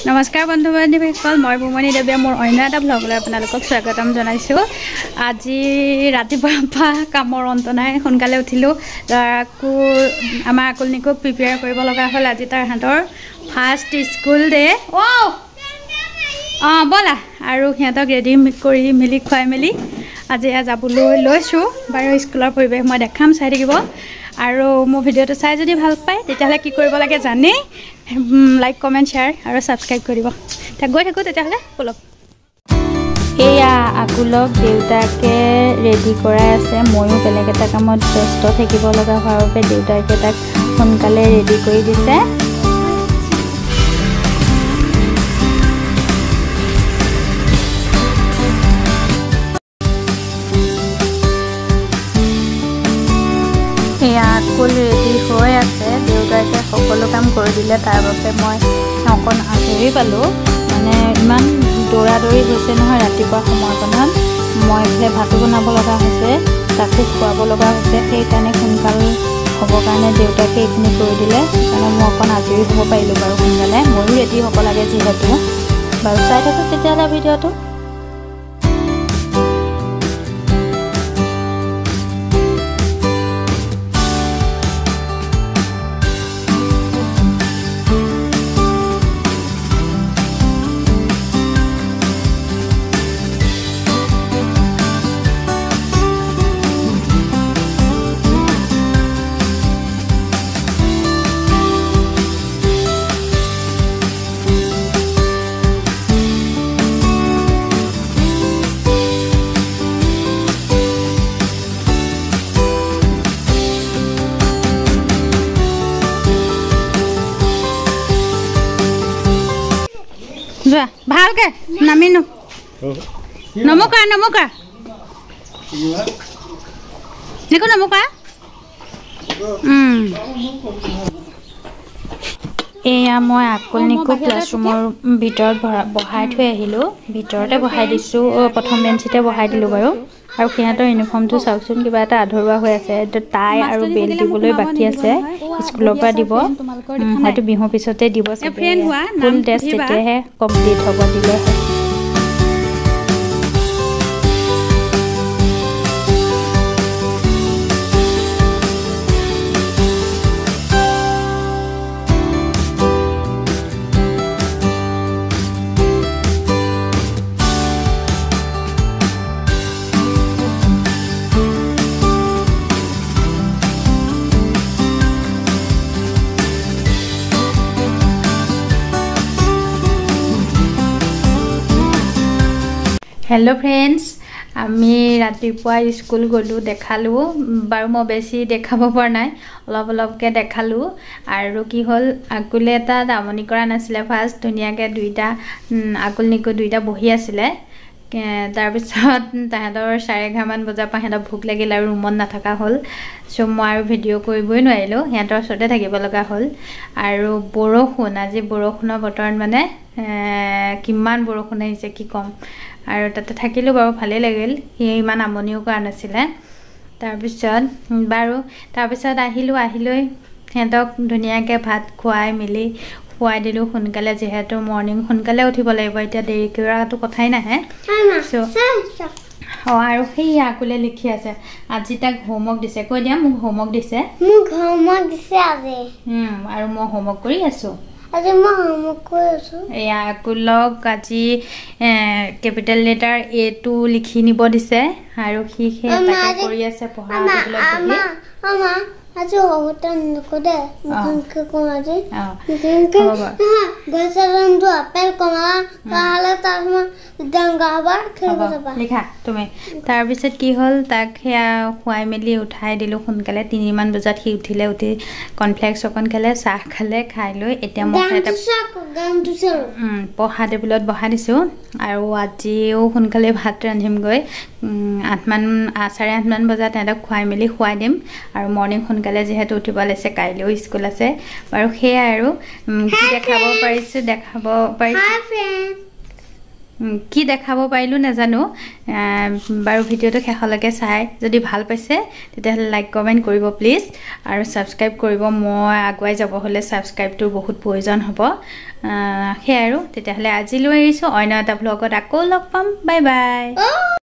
নমস্কাৰ বন্ধু বান্ধৱীসকল, মই বুমনি দেৱীয়ে মোৰ অন্য এটা ব্লগলৈ আপোনালোকক স্বাগতম জনাইছোঁ। আজি ৰাতিপুৱাৰ পৰা কামৰ অন্ত নাই, সোনকালে উঠিলোঁ। ল'ৰাকো আমাৰ আকুলনিকো প্ৰিপেয়াৰ কৰিব লগা হ'ল। আজি তাৰ হাতৰ ফাৰ্ষ্ট স্কুল ডে। ব'লা আৰু সিহঁতক ৰেডি কৰি মেলি খুৱাই মেলি আজি যাবলৈ লৈছোঁ। বাৰু স্কুলৰ পৰিৱেশ মই দেখাম, চাই থাকিব। আৰু মোৰ ভিডিঅ'টো চাই যদি ভাল পায় তেতিয়াহ'লে কি কৰিব লাগে জানেই, লাইক কমেণ্ট শ্বেয়াৰ আৰু ছাবস্ক্ৰাইব কৰিব। গৈ থাকোঁ তেতিয়াহ'লে বলক। এয়া আকুলক দেউতাকে ৰেডি কৰাই আছে। ময়ো বেলেগ এটা কামত ব্যস্ত থাকিব লগা হোৱাৰ বাবে দেউতাকে তাক সোনকালে ৰেডি কৰি দিছে। এয়া আকুল ৰেডি হৈ আছে, দেউতাকে সকলো কাম কৰি দিলে। তাৰ বাবে মই অকণ আজৰি পালোঁ। মানে ইমান দৌৰা দৌৰি হৈছে নহয় ৰাতিপুৱা সময়কণত। মই এইফালে ভাতো বনাব লগা হৈছে, তাকো খুৱাব লগা হৈছে। সেইকাৰণে সোনকাল হ'বৰ কাৰণে দেউতাকে এইখিনি কৰি দিলে। সেইকাৰণে মই অকণ আজৰি হ'ব পাৰিলোঁ বাৰু সোনকালে। ময়ো ৰেডি হ'ব লাগে যিহেতু। বাৰু চাই থাকোঁ তেতিয়াহ'লে ভিডিঅ'টো। যোৱা ভালকে নামি নমকা দেখো নমকা। এয়া মই আকুলনিকো ক্লাছৰুমৰ ভিতৰত বহাই থৈ আহিলোঁ। ভিতৰতে বহাই দিছোঁ, প্ৰথম বেঞ্চিতে বহাই দিলোঁ বাৰু। আৰু সিহঁতৰ ইউনিফৰ্মটো চাওকচোন, কিবা এটা আধৰুৱা হৈ আছে। টাই আৰু বেল্ট দিবলৈ বাকী আছে, স্কুলৰ পৰা দিব। হয়তো বিহুৰ পিছতে দিব, ফুল ড্ৰেছ তেতিয়াহে কমপ্লিট হ'ব দিলে। হেল্ল' ফ্ৰেণ্ডছ, আমি ৰাতিপুৱা স্কুল গ'লোঁ, দেখালোঁ বাৰু। মই বেছি দেখাব পৰা নাই, অলপকৈ দেখালোঁ। আৰু কি হ'ল, আকুলে এটা দামনি কৰা নাছিলে ফাৰ্ষ্ট। ধুনীয়াকৈ দুইটা আকুলনিকো দুইটা বহি আছিলে। তাৰপিছত তাহাঁতৰ 11:30 বজাৰ পৰা সিহঁতৰ ভোক লাগিল আৰু ৰুমত নাথকা হ'ল। চ' মই আৰু ভিডিঅ' কৰিবই নোৱাৰিলোঁ, সিহঁতৰ ওচৰতে থাকিব লগা হ'ল। আৰু বৰষুণ, আজি বৰষুণৰ বতৰত মানে কিমান বৰষুণ আহিছে কি ক'ম। আৰু তাতে থাকিলোঁ বাৰু, ভালেই লাগিল। সি ইমান আমনিও কৰা নাছিলে। তাৰপিছত আহিলৈ সিহঁতক ধুনীয়াকৈ ভাত খুৱাই মেলি খুৱাই দিলোঁ সোনকালে, যিহেতু মৰ্ণিং সোনকালে উঠিব লাগিব। এতিয়া দেৰি কৰাটো কথাই নাহে। আৰু সেই আকুলে লিখি আছে। আজি তাক হোমৱৰ্ক দিছে, কৈ দিয়া মোক হোমৱৰ্ক দিছে। আজি আৰু মই হোমৱৰ্ক কৰি আছোঁ। এয়া আকুলক আজি কেপিটেল লেটাৰ A2 লিখি নিব দিছে আৰু সি তাকে কৰি আছে পঢ়া লিখা তুমি। তাৰপিছত কি হ'ল, তাক সেয়া খুৱাই মেলি উঠাই দিলোঁ সোনকালে। 3 বজাত সি উঠিলে, উঠি কৰ্ণফ্লেক্স অকণ খালে, চাহ খালে। খাই লৈ এতিয়া মই পঢ়া টেবুলত বহাই দিছোঁ। আৰু আজিও সোনকালে ভাত ৰান্ধিমগৈ। 8:30 বজাত সিহঁতক খুৱাই মেলি খুৱাই দিম। আৰু মৰ্ণিং সোনকালে যিহেতু উঠিব লাগিছে, কাইলৈও স্কুল আছে বাৰু। সেয়াই আৰু কি দেখাব পাৰিছোঁ। কি দেখাব পাৰিলো নাজানো বাৰু ভিডিওটো শেষলৈকে চাই যদি ভাল পাইছে তেতিয়াহ'লে লাইক কমেন্ট কৰিব প্লিজ আৰু সাবস্ক্ৰাইব কৰিব মই আগুৱাই যাব হলে সাবস্ক্ৰাইবটো বহুত প্ৰয়োজন হ'ব সেই আৰু তেতিয়াহ'লে আজিলৈ এৰিছো অন্য এটা ব্লগত আকৌ লগ পাম বাই বাই